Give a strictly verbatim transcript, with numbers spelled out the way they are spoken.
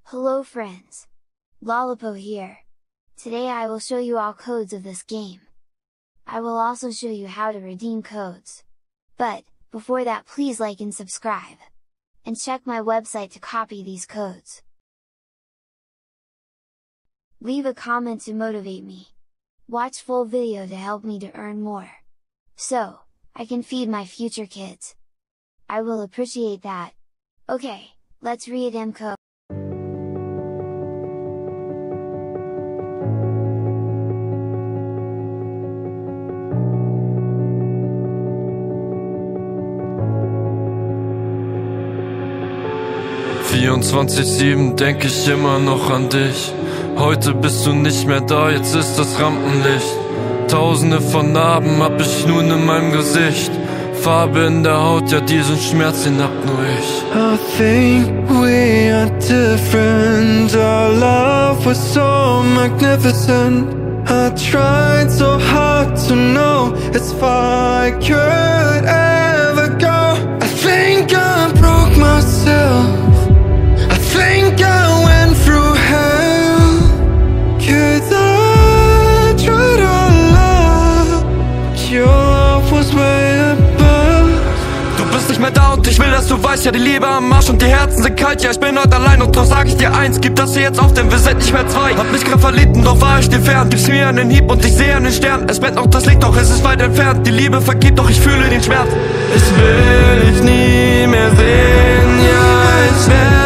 Hello friends! Lollipo here! Today I will show you all codes of this game. I will also show you how to redeem codes. But, before that please like and subscribe! And check my website to copy these codes. Leave a comment to motivate me. Watch full video to help me to earn more. So, I can feed my future kids. I will appreciate that. Okay, let's redeem code. vierundzwanzig sieben denk ich immer noch an dich. Heute bist du nicht mehr da, jetzt ist das Rampenlicht. Tausende von Narben hab ich nun in meinem Gesicht. Farbe in der Haut, ja diesen Schmerz, den hab nur ich. I think we are different. Our love was so magnificent. I tried so hard to know as far I could ever go. I think I broke myself. I think I went through hell. 'Cause I tried our love. Your love was way above. Du bist nicht mehr da und ich will, dass du weißt, ja die Liebe am Arsch und die Herzen sind kalt. Ja ich bin heute allein und doch sag ich dir eins, gib das hier jetzt auf, denn wir sind nicht mehr zwei. Hab mich grad verliebt und doch war ich dir fern. Gibst mir einen Hieb und ich sehe einen Stern. Es brennt noch das Licht, doch es ist weit entfernt. Die Liebe vergeht, doch ich fühle den Schmerz. Ich will dich nie mehr sehen, ja ich werde